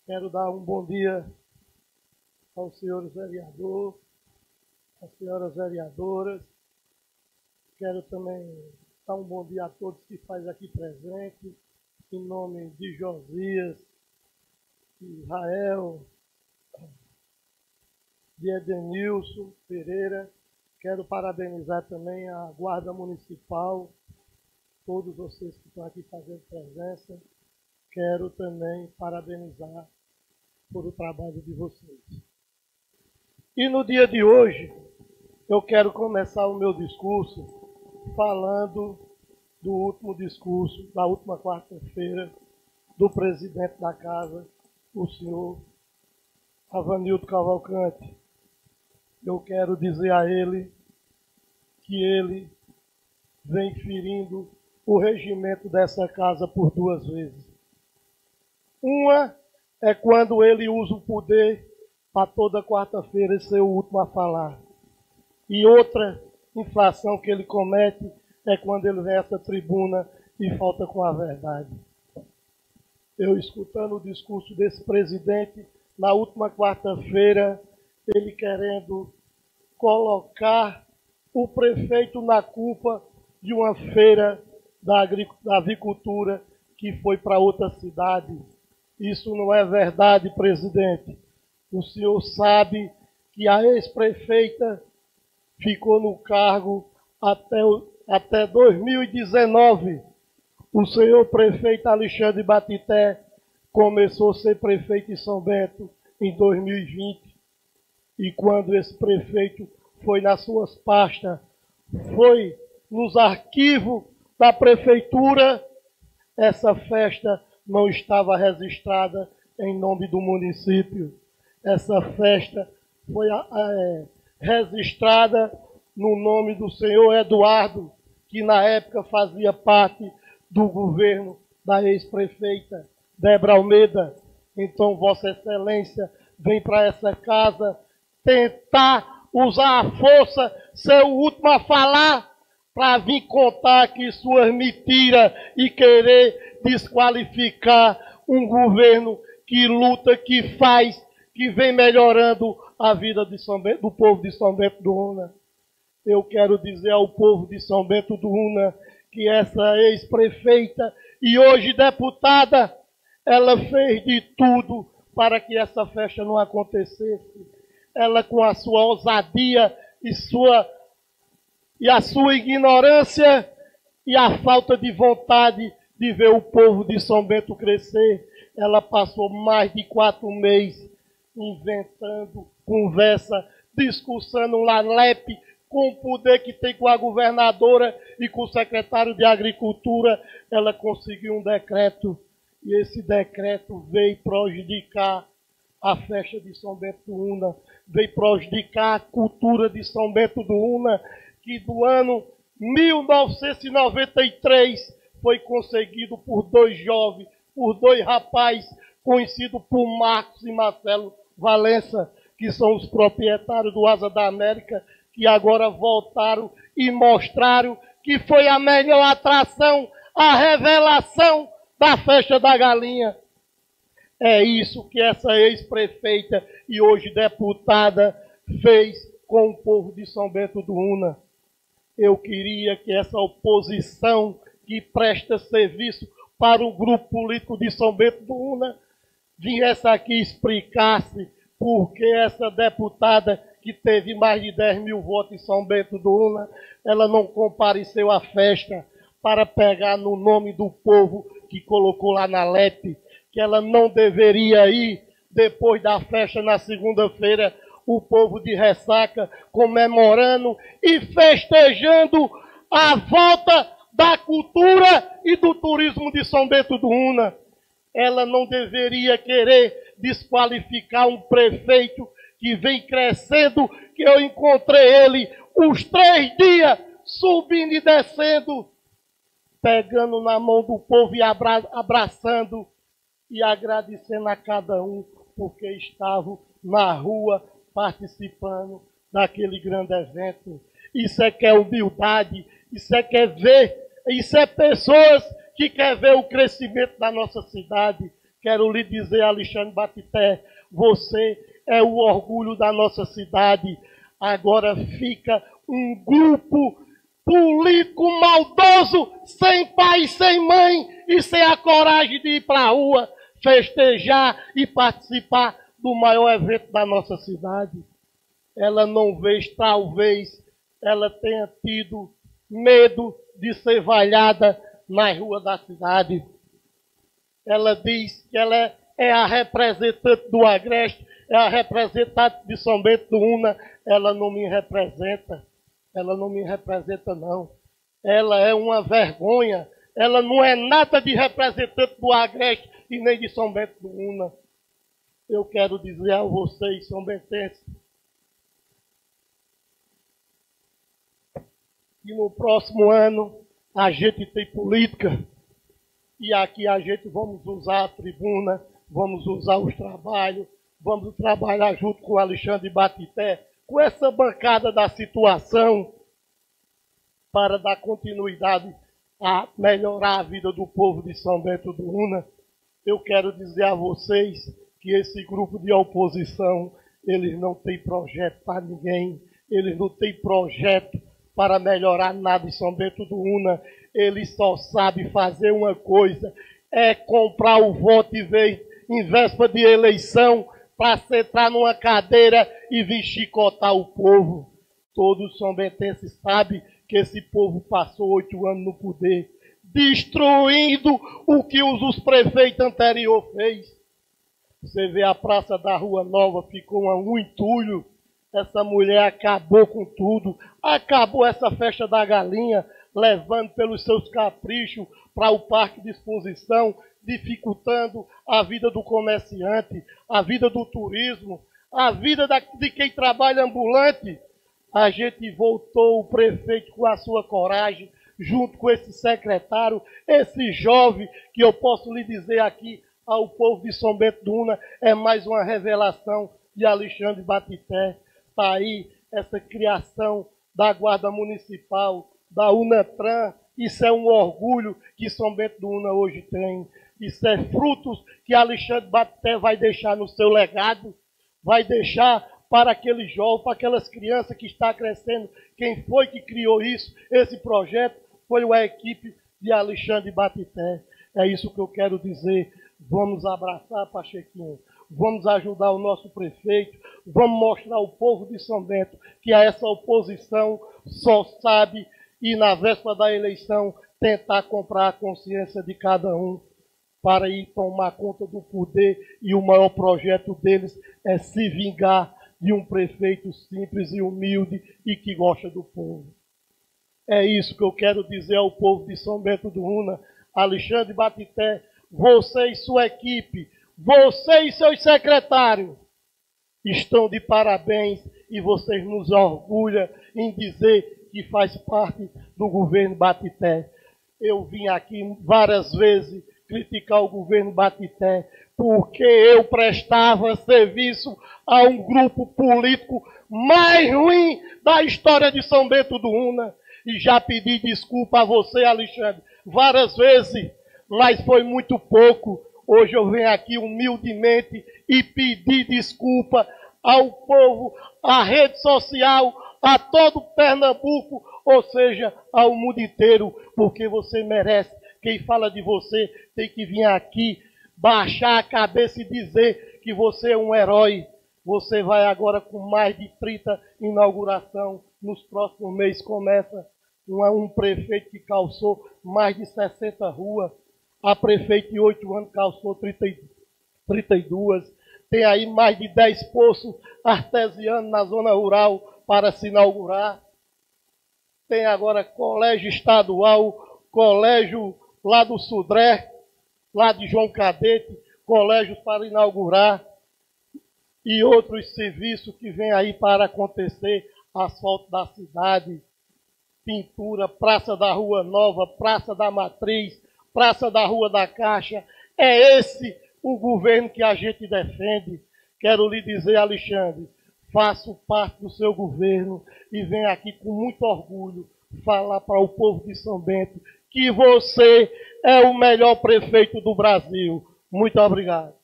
Quero dar um bom dia aos senhores vereadores, às senhoras vereadoras. Quero também dar um bom dia a todos que fazem aqui presente, em nome de Josias, de Israel, de Edenilson Pereira. Quero parabenizar também a Guarda Municipal, todos vocês que estão aqui fazendo presença. Quero também parabenizar por o trabalho de vocês. E no dia de hoje, eu quero começar o meu discurso falando do último discurso, da última quarta-feira, do presidente da casa, o senhor Avanildo Cavalcante. Eu quero dizer a ele que ele vem ferindo o regimento dessa casa por duas vezes. Uma é quando ele usa o poder para toda quarta-feira ser o último a falar. E outra infração que ele comete é quando ele vem a essa tribuna e falta com a verdade. Eu escutando o discurso desse presidente, na última quarta-feira, ele querendo colocar o prefeito na culpa de uma feira da avicultura que foi para outra cidade. Isso não é verdade, presidente. O senhor sabe que a ex-prefeita ficou no cargo até 2019. O senhor prefeito Alexandre Batité começou a ser prefeito em São Bento em 2020. E quando esse prefeito foi nas suas pastas, foi nos arquivos da prefeitura, essa festa não estava registrada em nome do município. Essa festa foi registrada no nome do senhor Eduardo, que na época fazia parte do governo da ex-prefeita Débora Almeida. Então, Vossa Excelência vem para essa casa tentar usar a força, ser o último a falar, para vir contar aqui suas mentiras e querer desqualificar um governo que luta, que faz, que vem melhorando a vida de São Bento, do povo de São Bento do Una. Eu quero dizer ao povo de São Bento do Una que essa ex-prefeita e hoje deputada, ela fez de tudo para que essa festa não acontecesse. Ela, com a sua ousadia e a sua ignorância e a falta de vontade de ver o povo de São Bento crescer, ela passou mais de 4 meses inventando conversa, discussando lá LEP, com o poder que tem com a governadora e com o secretário de Agricultura. Ela conseguiu um decreto, e esse decreto veio prejudicar a festa de São Bento do Una, veio prejudicar a cultura de São Bento do Una, que do ano 1993 foi conseguido por 2 jovens, por 2 rapazes, conhecidos por Marcos e Marcelo Valença, que são os proprietários do Asa da América, que agora voltaram e mostraram que foi a melhor atração, a revelação da festa da galinha. É isso que essa ex-prefeita e hoje deputada fez com o povo de São Bento do Una. Eu queria que essa oposição que presta serviço para o grupo político de São Bento do Una viesse aqui e explicasse por que essa deputada, que teve mais de 10 mil votos em São Bento do Una, ela não compareceu à festa para pegar no nome do povo que colocou lá na LEP, que ela não deveria ir depois da festa na segunda-feira, o povo de ressaca comemorando e festejando a volta da cultura e do turismo de São Bento do Una. Ela não deveria querer desqualificar um prefeito que vem crescendo, que eu encontrei ele os 3 dias subindo e descendo, pegando na mão do povo e abraçando e agradecendo a cada um, porque estavam na rua participando daquele grande evento. Isso é que é humildade, isso é que é ver, isso é pessoas que querem ver o crescimento da nossa cidade, Quero lhe dizer, Alexandre Batité, você é o orgulho da nossa cidade. Agora fica um grupo político maldoso, sem pai, sem mãe e sem a coragem de ir para a rua, festejar e participar do maior evento da nossa cidade. Ela não vê, talvez ela tenha tido medo de ser valhada nas ruas da cidade. Ela diz que ela é a representante do Agreste, é a representante de São Bento do Una. Ela não me representa. Ela não me representa, não. Ela é uma vergonha. Ela não é nada de representante do Agreste e nem de São Bento do Una. Eu quero dizer a vocês, são bentenses, que no próximo ano a gente tem política. E aqui a gente vamos usar a tribuna, vamos usar os trabalhos, vamos trabalhar junto com o Alexandre Batité, com essa bancada da situação, para dar continuidade a melhorar a vida do povo de São Bento do Una. Eu quero dizer a vocês que esse grupo de oposição, eles não têm projeto para ninguém, eles não têm projeto para melhorar nada em São Bento do Una. Ele só sabe fazer uma coisa, é comprar o voto em véspera de eleição para sentar numa cadeira e vir chicotar o povo. Todos os são-bentenses sabem que esse povo passou 8 anos no poder, destruindo o que os prefeitos anteriores fez. Você vê a Praça da Rua Nova, ficou um entulho. Essa mulher acabou com tudo, acabou essa festa da galinha, levando pelos seus caprichos para o parque de exposição, dificultando a vida do comerciante, a vida do turismo, a vida de quem trabalha ambulante. A gente voltou o prefeito com a sua coragem, junto com esse secretário, esse jovem, que eu posso lhe dizer aqui ao povo de São Bento do Una, é mais uma revelação de Alexandre Batité. Está aí essa criação da Guarda Municipal, da UNATRAN. Isso é um orgulho que São Bento do Una hoje tem. Isso é frutos que Alexandre Batité vai deixar no seu legado, vai deixar para aqueles jovens, para aquelas crianças que estão crescendo. Quem foi que criou isso? Esse projeto foi a equipe de Alexandre Batité. É isso que eu quero dizer. Vamos abraçar, Pachequinho. Vamos ajudar o nosso prefeito. Vamos mostrar ao povo de São Bento que essa oposição só sabe ir na véspera da eleição tentar comprar a consciência de cada um para ir tomar conta do poder, e o maior projeto deles é se vingar de um prefeito simples e humilde e que gosta do povo. É isso que eu quero dizer ao povo de São Bento do Una. Alexandre Batité, você e sua equipe, você e seus secretários estão de parabéns, e vocês nos orgulham em dizer que faz parte do governo Batité. Eu vim aqui várias vezes criticar o governo Batité, porque eu prestava serviço a um grupo político mais ruim da história de São Bento do Una. E já pedi desculpa a você, Alexandre, várias vezes, mas foi muito pouco. Hoje eu venho aqui humildemente e pedir desculpa ao povo, à rede social, a todo Pernambuco, ou seja, ao mundo inteiro, porque você merece. Quem fala de você tem que vir aqui, baixar a cabeça e dizer que você é um herói. Você vai agora com mais de 30 inauguração. Nos próximos meses começa um prefeito que calçou mais de 60 ruas. A prefeita de 8 anos calçou 32. Tem aí mais de 10 poços artesianos na zona rural para se inaugurar. Tem agora colégio estadual, colégio lá do Sudré, lá de João Cadete, colégios para inaugurar e outros serviços que vêm aí para acontecer, asfalto da cidade, pintura, Praça da Rua Nova, Praça da Matriz, Praça da Rua da Caixa. É esse o governo que a gente defende. Quero lhe dizer, Alexandre, faço parte do seu governo e venho aqui com muito orgulho falar para o povo de São Bento que você é o melhor prefeito do Brasil. Muito obrigado.